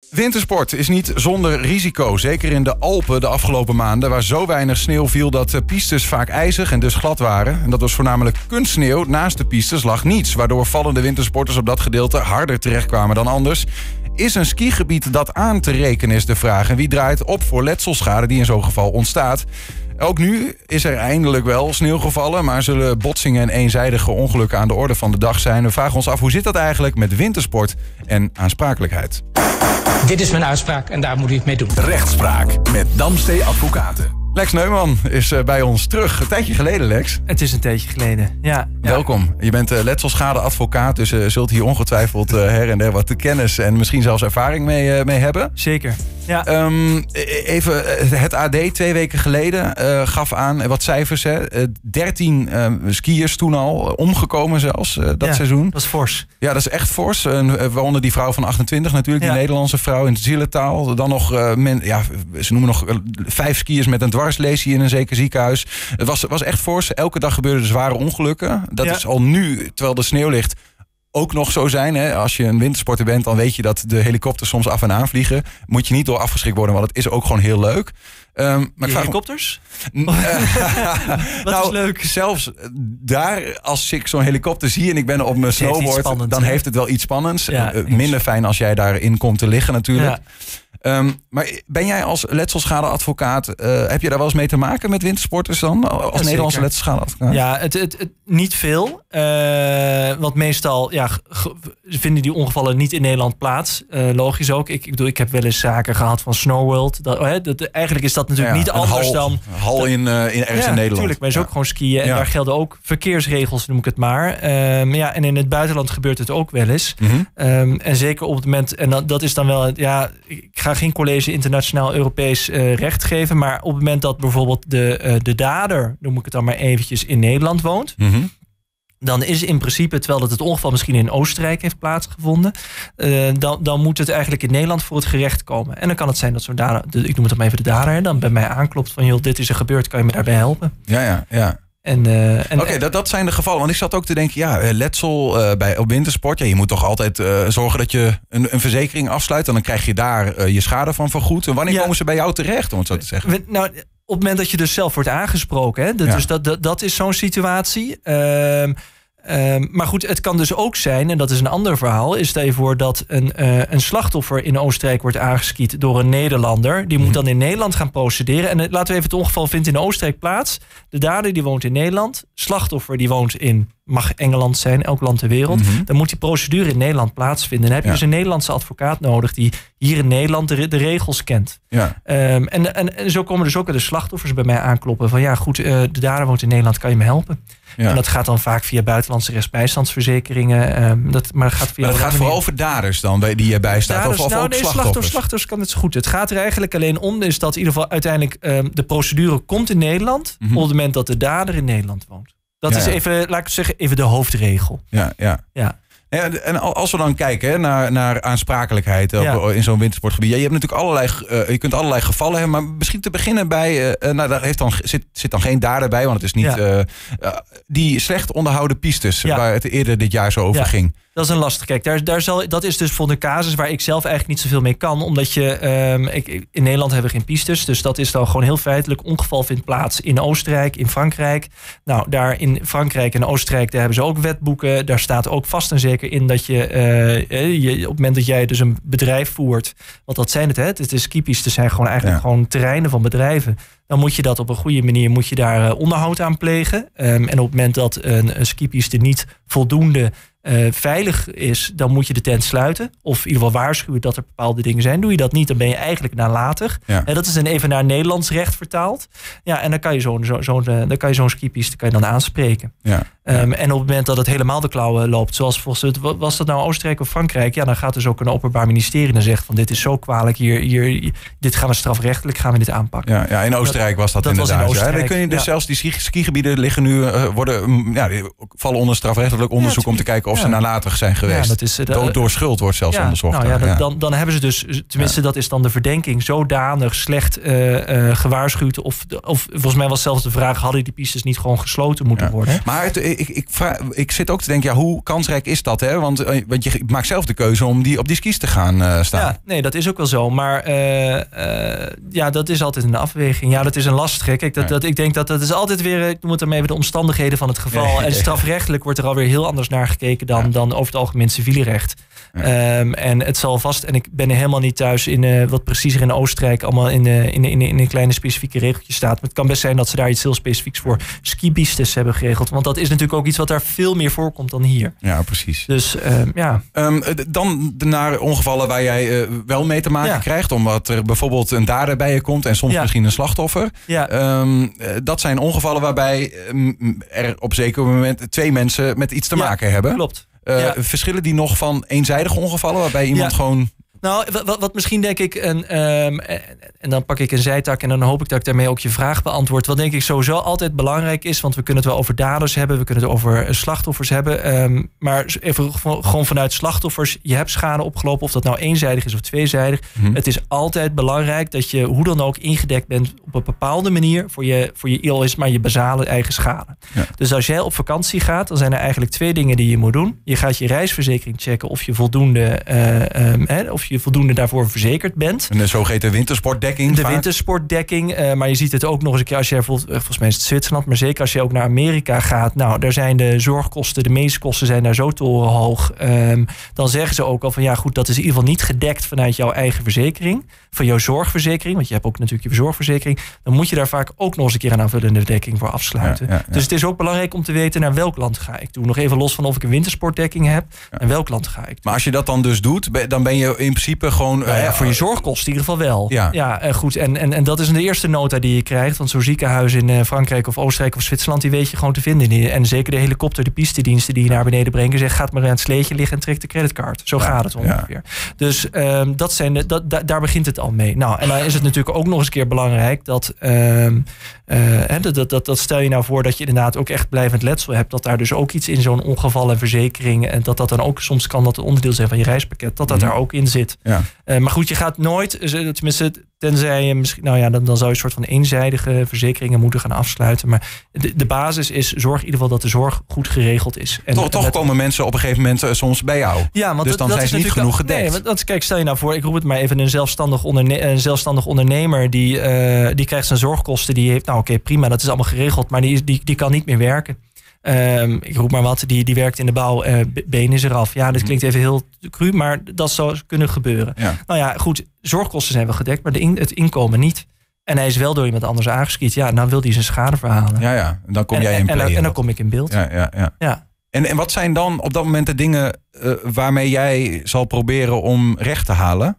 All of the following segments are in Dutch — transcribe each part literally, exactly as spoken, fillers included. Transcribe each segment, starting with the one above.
Wintersport is niet zonder risico. Zeker in de Alpen de afgelopen maanden, waar zo weinig sneeuw viel dat de pistes vaak ijzig en dus glad waren. En dat was voornamelijk kunstsneeuw. Naast de pistes lag niets, waardoor vallende wintersporters op dat gedeelte harder terechtkwamen dan anders. Is een skigebied dat aan te rekenen, is de vraag. En wie draait op voor letselschade die in zo'n geval ontstaat? Ook nu is er eindelijk wel sneeuw gevallen, maar zullen botsingen en eenzijdige ongelukken aan de orde van de dag zijn. We vragen ons af, hoe zit dat eigenlijk met wintersport en aansprakelijkheid? Dit is mijn uitspraak en daar moet u het mee doen. Rechtspraak met Damstee Advocaten. Lex Neumann is bij ons terug. Een tijdje geleden, Lex. Het is een tijdje geleden, ja. ja. Welkom. Je bent uh, letselschadeadvocaat, dus uh, zult hier ongetwijfeld uh, her en der wat kennis en misschien zelfs ervaring mee, uh, mee hebben. Zeker, ja. Um, even, het A D twee weken geleden uh, gaf aan wat cijfers. Hè. Uh, dertien uh, skiers toen al, uh, omgekomen zelfs, uh, dat ja, seizoen. dat is fors. Ja, dat is echt fors. Uh, waaronder die vrouw van achtentwintig natuurlijk, ja. die Nederlandse vrouw in zielentaal. Dan nog, uh, men, ja, ze noemen nog uh, vijf skiers met een dwarslesie in een zeker ziekenhuis. Het was, was echt fors. Elke dag gebeurden zware ongelukken. Dat ja. is al nu, terwijl de sneeuw ligt, ook nog zo zijn. Hè? Als je een wintersporter bent, dan weet je dat de helikopters soms af en aan vliegen. Moet je niet door afgeschrikt worden, want het is ook gewoon heel leuk. Um, maar helikopters? Om... Wat nou, is leuk. Zelfs daar, als ik zo'n helikopter zie en ik ben op mijn snowboard, spannend, dan hè? heeft het wel iets spannends. Ja, uh, minder fijn als jij daarin komt te liggen natuurlijk. Ja. Um, maar ben jij als letselschadeadvocaat, uh, heb je daar wel eens mee te maken met wintersporters dan? Als ja, Nederlandse letselschadeadvocaat? Ja, het, het, het, niet veel. Uh, want meestal ja, g- vinden die ongevallen niet in Nederland plaats. Uh, logisch ook. Ik, ik bedoel, ik heb wel eens zaken gehad van Snowworld. Dat, oh, hè, dat, eigenlijk is dat natuurlijk ja, niet anders hal, dan... Hal in, uh, in ergens ja, in Nederland. Natuurlijk, maar is ja. ook gewoon skiën. En ja. daar gelden ook verkeersregels, noem ik het maar. Um, ja, en in het buitenland gebeurt het ook wel eens. Mm-hmm. Um, en zeker op het moment... En dat, dat is dan wel... Ja, ik ga geen college internationaal Europees uh, recht geven. Maar op het moment dat bijvoorbeeld de, uh, de dader, noem ik het dan maar eventjes, in Nederland woont. Mm-hmm. Dan is in principe, terwijl dat het ongeval misschien in Oostenrijk heeft plaatsgevonden, uh, dan, dan moet het eigenlijk in Nederland voor het gerecht komen. En dan kan het zijn dat zo'n dader, ik noem het dan maar even de dader, dan bij mij aanklopt van, joh, dit is er gebeurd, kan je me daarbij helpen? Ja, ja, ja. Uh, Oké, okay, dat, dat zijn de gevallen. Want ik zat ook te denken, ja, letsel uh, bij, op wintersport. Ja, je moet toch altijd uh, zorgen dat je een, een verzekering afsluit. En dan krijg je daar uh, je schade van vergoed. En wanneer ja. komen ze bij jou terecht, om het zo te zeggen? We, nou, op het moment dat je dus zelf wordt aangesproken. Hè, dat, ja. dus dat, dat, dat is zo'n situatie. Uh, Um, maar goed, het kan dus ook zijn, en dat is een ander verhaal, is stel je voor dat een, uh, een slachtoffer in Oostenrijk wordt aangeskiet door een Nederlander. Die moet dan in Nederland gaan procederen. En uh, laten we even, het ongeval vindt in Oostenrijk plaats. De dader die woont in Nederland. Slachtoffer die woont in, mag Engeland zijn, elk land ter wereld. Mm-hmm. Dan moet die procedure in Nederland plaatsvinden. Dan heb je ja. dus een Nederlandse advocaat nodig die hier in Nederland de, de regels kent. Ja. Um, en, en, en zo komen dus ook de slachtoffers bij mij aankloppen. Van ja, goed, uh, de dader woont in Nederland, kan je me helpen? Ja. En dat gaat dan vaak via buitenlandse rechtsbijstandsverzekeringen. Um, dat, maar dat gaat, via maar dat gaat vooral over daders dan, die je bijstaat? Daders, of, of nou, ook nee, slachtoffers? Slachters, slachters kan het zo goed. Het gaat er eigenlijk alleen om is dat in ieder geval uiteindelijk um, de procedure komt in Nederland. Mm-hmm. Op het moment dat de dader in Nederland woont. Dat ja, is even, laat ik het zeggen, even de hoofdregel. Ja, ja. ja. Ja, en als we dan kijken hè, naar, naar aansprakelijkheid op, ja. in zo'n wintersportgebied. Ja, je hebt natuurlijk allerlei, uh, je kunt allerlei gevallen hebben, maar misschien te beginnen bij, uh, nou, daar heeft dan, zit, zit dan geen dader bij, want het is niet ja. uh, uh, die slecht onderhouden pistes ja. waar het eerder dit jaar zo over ja. ging. Dat is een lastig. Kijk, daar, daar zal, dat is dus voor een casus waar ik zelf eigenlijk niet zoveel mee kan. Omdat je, um, ik, in Nederland hebben we geen pistes. Dus dat is dan gewoon heel feitelijk. Ongeval vindt plaats in Oostenrijk, in Frankrijk. Nou, daar in Frankrijk en Oostenrijk, daar hebben ze ook wetboeken. Daar staat ook vast en zeker in dat je, uh, je op het moment dat jij dus een bedrijf voert. Want dat zijn het, hè. Het is skipistes zijn gewoon eigenlijk ja. gewoon terreinen van bedrijven. Dan moet je dat op een goede manier, moet je daar uh, onderhoud aan plegen. Um, en op het moment dat een, een skipiste niet voldoende Uh, veilig is, dan moet je de tent sluiten. Of in ieder geval waarschuwen dat er bepaalde dingen zijn. Doe je dat niet, dan ben je eigenlijk nalatig. Ja. En dat is dan even naar Nederlands recht vertaald. Ja, en dan kan je zo'n, zo, zo, dan kan je zo'n skipiste kan je dan aanspreken. Ja. Um, en op het moment dat het helemaal de klauwen loopt, zoals volgens het, was dat nou Oostenrijk of Frankrijk? Ja, dan gaat dus ook een openbaar ministerie en zegt van dit is zo kwalijk, hier, hier, dit gaan we strafrechtelijk gaan we dit aanpakken. Ja, ja in Oostenrijk dat, was dat, dat inderdaad. Was in Oostenrijk, ja. Dan kun je dus ja. zelfs die ski, skigebieden liggen nu, uh, worden, ja, die vallen onder strafrechtelijk onderzoek ja, om te kijken of of ja. ze nalatig zijn geweest. Ja, dat is, uh, Dood door schuld wordt zelfs ja, onderzocht. Nou ja, dan, ja. dan, dan hebben ze dus, tenminste ja. dat is dan de verdenking, zodanig slecht uh, uh, gewaarschuwd. Of, of volgens mij was zelfs de vraag, hadden die pistes niet gewoon gesloten moeten ja. worden? Maar het, ik, ik, vraag, ik zit ook te denken, ja, hoe kansrijk is dat? Hè? Want, want je maakt zelf de keuze om die op die skis te gaan uh, staan. Ja, nee, dat is ook wel zo. Maar uh, uh, ja, dat is altijd een afweging. Ja, dat is een lastige. Kijk, dat, ja. dat, ik denk dat dat is altijd weer, ik noem het dan even de omstandigheden van het geval. Ja, ja, ja. En strafrechtelijk wordt er alweer heel anders naar gekeken dan, ja. dan over het algemeen civiele recht. Ja. Um, en het zal vast, en ik ben er helemaal niet thuis in uh, wat preciezer in Oostenrijk allemaal in, uh, in, in, in een kleine specifieke regeltje staat. Maar het kan best zijn dat ze daar iets heel specifieks voor skibistes hebben geregeld. Want dat is natuurlijk ook iets wat daar veel meer voorkomt dan hier. Ja, precies. Dus um, ja. Um, dan naar ongevallen waar jij uh, wel mee te maken ja. krijgt. Omdat er bijvoorbeeld een dader bij je komt en soms ja. misschien een slachtoffer. Ja. Um, dat zijn ongevallen waarbij um, er op zeker moment twee mensen met iets te ja, maken hebben. Klopt. Uh, ja. Verschillen die nog van eenzijdige ongevallen waarbij iemand ja. gewoon... Nou, wat, wat misschien denk ik, een, um, en dan pak ik een zijtak en dan hoop ik dat ik daarmee ook je vraag beantwoord. Wat denk ik sowieso altijd belangrijk is, want we kunnen het wel over daders hebben, we kunnen het over slachtoffers hebben. Um, maar even gewoon vanuit slachtoffers, je hebt schade opgelopen, of dat nou eenzijdig is of tweezijdig. Mm-hmm. Het is altijd belangrijk dat je hoe dan ook ingedekt bent op een bepaalde manier voor je, voor je al is maar je basale eigen schade. Ja. Dus als jij op vakantie gaat, dan zijn er eigenlijk twee dingen die je moet doen. Je gaat je reisverzekering checken of je voldoende, uh, um, hè, of je je voldoende daarvoor verzekerd bent. En de zogeheten wintersportdekking. De vaak. wintersportdekking. Uh, maar je ziet het ook nog eens een keer als je bijvoorbeeld, volgens mij is het Zwitserland, maar zeker als je ook naar Amerika gaat. Nou, daar zijn de zorgkosten, de meeste kosten zijn daar zo torenhoog. Um, dan zeggen ze ook al van ja goed, dat is in ieder geval niet gedekt vanuit jouw eigen verzekering. Van jouw zorgverzekering, want je hebt ook natuurlijk je zorgverzekering. Dan moet je daar vaak ook nog eens een keer een aanvullende dekking voor afsluiten. Ja, ja, ja. Dus het is ook belangrijk om te weten naar welk land ga ik toe. Nog even los van of ik een wintersportdekking heb. Ja. En welk land ga ik toe. Maar als je dat dan dus doet, dan ben je in principe gewoon... Nou ja, voor je zorgkosten in ieder geval wel. Ja, ja en goed. En, en, en dat is de eerste nota die je krijgt. Want zo'n ziekenhuis in Frankrijk of Oostenrijk of Zwitserland, die weet je gewoon te vinden. En zeker de helikopter, de pistediensten die je naar beneden brengen, zegt gaat maar aan het sleetje liggen en trek de creditcard. Zo ja, gaat het ongeveer. Ja. Dus um, dat zijn de, dat, da, daar begint het al mee. Nou, en dan is het natuurlijk ook nog eens een keer belangrijk dat, um, uh, dat, dat, dat, dat stel je nou voor dat je inderdaad ook echt blijvend letsel hebt, dat daar dus ook iets in zo'n ongevallenverzekering, en dat dat dan ook soms kan dat een onderdeel zijn van je reispakket, dat dat mm. daar ook in zit. Ja. Uh, maar goed, je gaat nooit, tenminste, tenzij je misschien, nou ja, dan, dan zou je een soort van eenzijdige verzekeringen moeten gaan afsluiten. Maar de, de basis is, zorg in ieder geval dat de zorg goed geregeld is. En, toch toch met, komen mensen op een gegeven moment uh, soms bij jou. Ja, want dus dat, dan dat zijn is ze niet genoeg gedekt. Nee, want dat, kijk, stel je nou voor, ik roep het maar even, een zelfstandig, onderne, een zelfstandig ondernemer die, uh, die krijgt zijn zorgkosten, die heeft, nou oké, okay, prima, dat is allemaal geregeld, maar die, die, die kan niet meer werken. Um, ik roep maar wat, die, die werkt in de bouw, uh, been is eraf. Ja, dit klinkt even heel cru, maar dat zou kunnen gebeuren. Ja. Nou ja, goed, zorgkosten zijn wel gedekt, maar de in, het inkomen niet. En hij is wel door iemand anders aangeskiet. Ja, dan wil hij zijn schade verhalen. Ja, ja, en dan kom en, jij in play. En, en, en dan kom ik in beeld. Ja, ja, ja. ja. En, en wat zijn dan op dat moment de dingen uh, waarmee jij zal proberen om recht te halen?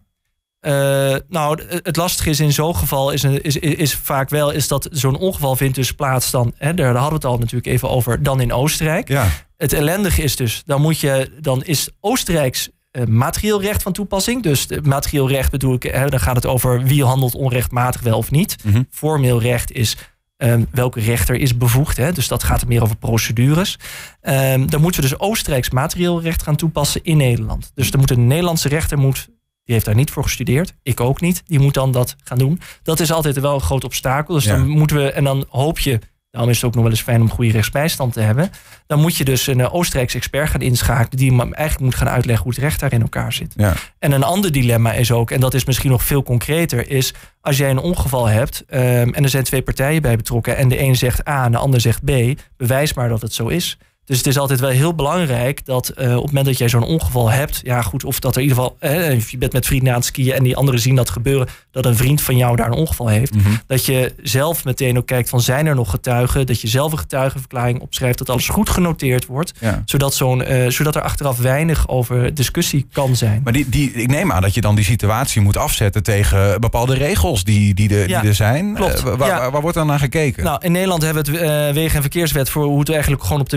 Uh, nou, het lastige is in zo'n geval is, is, is, is vaak wel is dat zo'n ongeval vindt dus plaats dan, hè, daar hadden we het al natuurlijk even over, dan in Oostenrijk. Ja. Het ellendige is dus, dan moet je, dan is Oostenrijks uh, materieel recht van toepassing. Dus de materieel recht bedoel ik, hè, dan gaat het over wie handelt onrechtmatig wel of niet. Mm-hmm. Formeel recht is Um, welke rechter is bevoegd. Hè? Dus dat gaat er meer over procedures. Um, dan moeten we dus Oostenrijks materieel recht gaan toepassen in Nederland. Dus dan moet een Nederlandse rechter, moet, die heeft daar niet voor gestudeerd. Ik ook niet. Die moet dan dat gaan doen. Dat is altijd wel een groot obstakel. Dus ja. dan moeten we, en dan hoop je, daarom is het ook nog wel eens fijn om goede rechtsbijstand te hebben. Dan moet je dus een uh, Oostenrijkse expert gaan inschakelen die hem eigenlijk moet gaan uitleggen hoe het recht daar in elkaar zit. Ja. En een ander dilemma is ook, en dat is misschien nog veel concreter, is als jij een ongeval hebt um, en er zijn twee partijen bij betrokken en de een zegt A en de ander zegt B, bewijs maar dat het zo is. Dus het is altijd wel heel belangrijk dat uh, op het moment dat jij zo'n ongeval hebt, ja goed, of dat er in ieder geval, eh, je bent met vrienden aan het skiën en die anderen zien dat gebeuren, dat een vriend van jou daar een ongeval heeft, mm-hmm. dat je zelf meteen ook kijkt van zijn er nog getuigen, dat je zelf een getuigenverklaring opschrijft, dat alles goed genoteerd wordt, ja. zodat, zo'n, uh, zodat er achteraf weinig over discussie kan zijn. Maar die, die, ik neem aan dat je dan die situatie moet afzetten tegen bepaalde regels die, die, de, ja, die er zijn. Klopt. Uh, waar, ja. waar, waar wordt dan naar gekeken? Nou, in Nederland hebben we het uh, Wegen- en Verkeerswet voor hoe het eigenlijk gewoon op de weg werkt.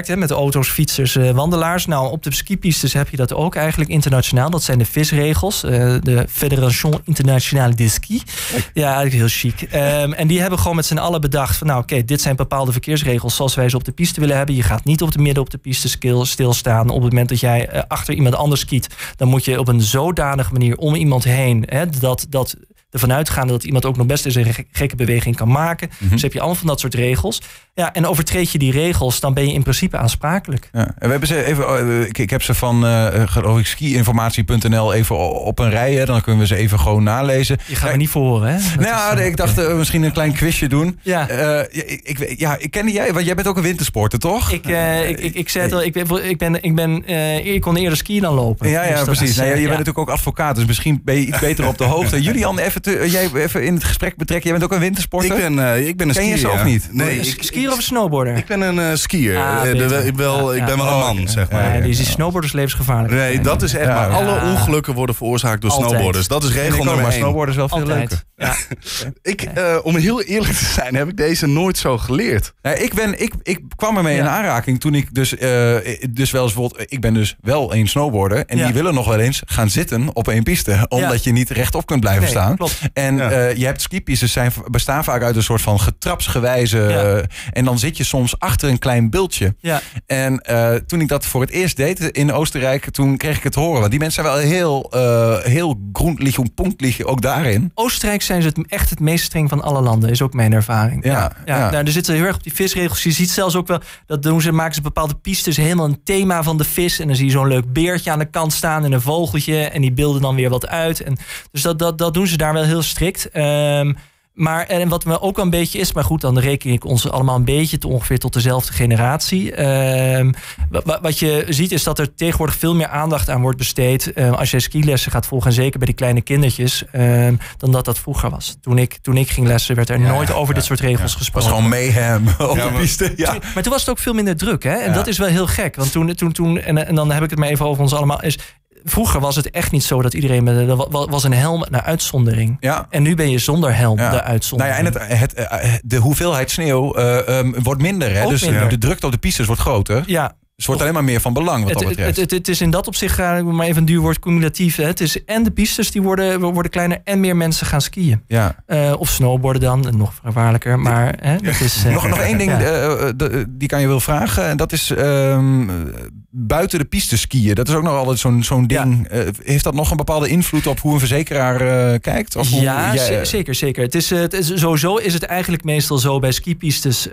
samenwerkt hè, met auto's, fietsers, uh, wandelaars. Nou, op de skipistes heb je dat ook eigenlijk internationaal. Dat zijn de V I S-regels, uh, de Fédération Internationale de Ski. Ja, eigenlijk heel chic. Um, en die hebben gewoon met z'n allen bedacht van nou, oké, okay, dit zijn bepaalde verkeersregels zoals wij ze op de piste willen hebben. Je gaat niet op de midden op de piste stilstaan. Op het moment dat jij uh, achter iemand anders skiet, dan moet je op een zodanige manier om iemand heen, hè, dat, dat ervan uitgaande dat iemand ook nog best eens een gekke beweging kan maken. Mm-hmm. Dus heb je allemaal van dat soort regels. Ja, en overtreed je die regels, dan ben je in principe aansprakelijk. Ja, en we hebben ze even, ik, ik heb ze van uh, geloof ik skiinformatie punt n l even op een rij. Hè, dan kunnen we ze even gewoon nalezen. Je gaat er niet voor horen, hè? Dat nou, is, ik dacht uh, misschien een klein quizje doen. Ja. Uh, ik, ik, ja, ik kende jij, want jij bent ook een wintersporter, toch? Ik, uh, ik, ik, ik zei het al, ik ben, ik ben, ik ben, uh, ik kon eerder skiën dan lopen. Ja, ja, dus precies. Is, uh, nou, je ja. bent natuurlijk ook advocaat, dus misschien ben je iets beter op de hoogte. Julian, even, te, jij even in het gesprek betrekken. Jij bent ook een wintersporter? Ik ben, uh, ik ben een ken skier. Ken je zelf ja. niet? Nee, ik, skier of een snowboarder? Ik ben een uh, skier. Ah, uh, de, ik, wel, ja, ik ben wel ja. een man, zeg maar. Ja, die snowboarders levensgevaarlijk. Nee, dat is echt ja, maar. ja. Alle ongelukken worden veroorzaakt door Altijd. snowboarders. Dat is regel nummer maar één. snowboarden is wel veel Altijd. leuker. Ja. Ik, uh, om heel eerlijk te zijn, heb ik deze nooit zo geleerd. Nou, ik, ben, ik, ik kwam ermee Ja. in aanraking toen ik dus, uh, dus wel eens bijvoorbeeld... Ik ben dus wel een snowboarder. En Ja. die willen nog wel eens gaan zitten op één piste. Omdat Ja. je niet rechtop kunt blijven Nee, staan. klopt. En Ja. uh, je hebt skipistes zijn, bestaan vaak uit een soort van getrapsgewijze... Ja. Uh, en dan zit je soms achter een klein bultje. Ja. En uh, toen ik dat voor het eerst deed in Oostenrijk... toen kreeg ik het te horen. Want die mensen zijn wel heel, uh, heel groenlig en punktlig ook daarin. Oostenrijk zijn ze het, echt het meest streng van alle landen, is ook mijn ervaring. Ja, ja, ja. ja. Nou, er zitten heel erg op die visregels. Je ziet zelfs ook wel, dat doen ze, maken ze bepaalde pistes helemaal een thema van de vis. En dan zie je zo'n leuk beertje aan de kant staan en een vogeltje. En die beelden dan weer wat uit. En dus dat, dat, dat doen ze daar wel heel strikt. Um, Maar en wat me ook wel een beetje is, maar goed, dan reken ik ons allemaal een beetje te ongeveer tot dezelfde generatie. Um, wat, wat je ziet is dat er tegenwoordig veel meer aandacht aan wordt besteed. Um, als je skilessen gaat volgen, en zeker bij die kleine kindertjes, um, dan dat dat vroeger was. Toen ik, toen ik ging lessen, werd er Ja, nooit over ja, dit soort regels ja. gesproken. Het was gewoon mayhem op Ja, de piste. Ja. Maar toen was het ook veel minder druk, hè? En Ja. dat is wel heel gek. Want toen, toen, toen en, en dan heb ik het maar even over ons allemaal. Is, vroeger was het echt niet zo dat iedereen met er was een helm naar uitzondering. Ja. En nu ben je zonder helm Ja. de uitzondering. Nou ja, en het, het, uh, de hoeveelheid sneeuw uh, um, wordt minder. Hè? Ook Dus minder. de drukte op de pistes wordt groter. Ja. Dus het wordt alleen maar meer van belang wat Het, dat het, betreft. het, het, het is in dat opzicht, uh, maar even een duur woord, cumulatief. Hè. Het is en de pistes die worden, worden kleiner en meer mensen gaan skiën. Ja. Uh, of snowboarden dan, nog gevaarlijker. Maar hè, dat is, uh, nog, nog één ding, ja. uh, de, die kan je wel vragen. En dat is um, buiten de piste skiën. Dat is ook nog altijd zo'n zo'n ding. Ja. Uh, heeft dat nog een bepaalde invloed op hoe een verzekeraar uh, kijkt? Of hoe ja, jij, uh, z- zeker, zeker. Het is, uh, het is, sowieso is het eigenlijk meestal zo bij skipistes...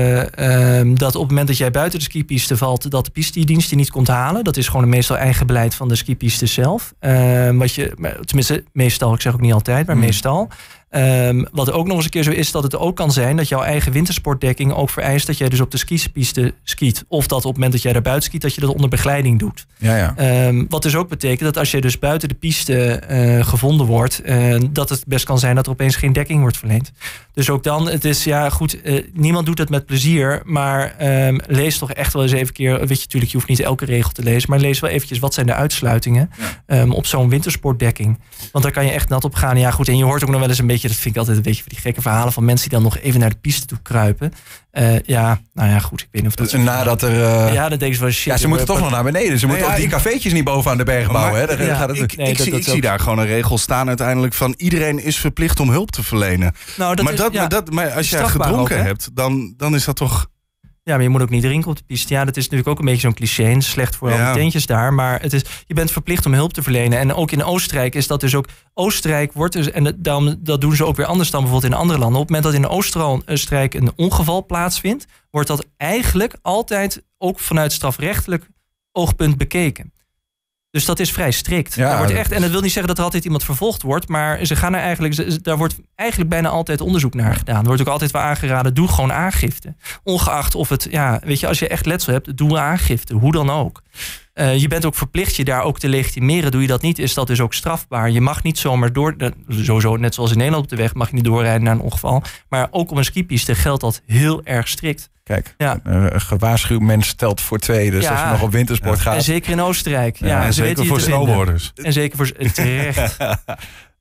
Uh, um, dat op het moment dat jij buiten de skipiste valt... dat de pistedienst je niet komt halen. Dat is gewoon meestal eigen beleid van de skipiste zelf. Uh, wat je, tenminste, meestal, ik zeg ook niet altijd, maar mm. meestal... Um, wat ook nog eens een keer zo is, dat het ook kan zijn dat jouw eigen wintersportdekking ook vereist dat jij dus op de skipiste skiet. Of dat op het moment dat jij daar buiten skiet, dat je dat onder begeleiding doet. Ja, ja. Um, wat dus ook betekent dat als je dus buiten de piste uh, gevonden wordt, uh, dat het best kan zijn dat er opeens geen dekking wordt verleend. Dus ook dan, het is ja goed, uh, niemand doet het met plezier, maar um, lees toch echt wel eens even een keer, weet je natuurlijk, je hoeft niet elke regel te lezen, maar lees wel eventjes wat zijn de uitsluitingen ja. um, op zo'n wintersportdekking. Want daar kan je echt nat op gaan. Ja goed, en je hoort ook nog wel eens een beetje, dat vind ik altijd een beetje van die gekke verhalen van mensen die dan nog even naar de piste toe kruipen. Uh, ja, nou ja, goed, ik weet niet of dat... Dus nadat er... Uh... Ja, dan denk je van shit. Ja, ze moeten toch nog naar beneden. Ze moeten nee, ook ja, die ik... cafeetjes niet boven aan de berg bouwen. Maar, hè? Daar ja, gaat het... Ik, nee, ik, dat, zie, dat ik zie daar gewoon een regel staan uiteindelijk van iedereen is verplicht om hulp te verlenen. Nou, dat maar, is, dat, ja, maar, dat, maar als jij strafbaar gedronken ook, hebt, dan, dan is dat toch... Ja, maar je moet ook niet drinken op de piste. Ja, dat is natuurlijk ook een beetje zo'n cliché. En slecht voor Ja. alle tentjes daar. Maar het is, je bent verplicht om hulp te verlenen. En ook in Oostenrijk is dat dus ook... Oostenrijk wordt dus... En daarom, dat doen ze ook weer anders dan bijvoorbeeld in andere landen. Op het moment dat in Oostenrijk een ongeval plaatsvindt... wordt dat eigenlijk altijd ook vanuit strafrechtelijk oogpunt bekeken. Dus dat is vrij strikt. Ja, daar wordt dat echt, is... en dat wil niet zeggen dat er altijd iemand vervolgd wordt. Maar ze gaan er eigenlijk, ze, daar wordt eigenlijk bijna altijd onderzoek naar gedaan. Er wordt ook altijd wel aangeraden, doe gewoon aangifte. Ongeacht of het, ja, weet je, als je echt letsel hebt, doe aangifte. Hoe dan ook. Uh, je bent ook verplicht je daar ook te legitimeren. Doe je dat niet, is dat dus ook strafbaar. Je mag niet zomaar door, sowieso net zoals in Nederland op de weg, mag je niet doorrijden naar een ongeval. Maar ook op een skipiste geldt dat heel erg strikt. Kijk, ja. een gewaarschuwd mens telt voor twee. Dus ja. als je nog op wintersport ja. gaat... En zeker in Oostenrijk. Ja, Ja, en ze zeker weten voor je te vinden. snowboarders. En zeker voor terecht.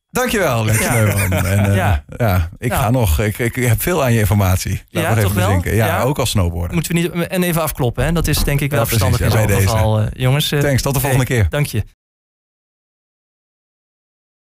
Dankjewel, Lex Ja. Neumann. En, uh, ja. Ja. ik Ja. ga nog. Ik, ik heb veel aan je informatie. Laat Ja, nog even toch wel? bezinken. Ja, Ja. ook als snowboarder. Moeten we niet en even afkloppen, hè? Dat is denk ik wel Ja, precies. verstandig Ja, in bij zo'n deze. geval. Uh, jongens, uh, Thanks, tot de volgende hey, keer. Dank je.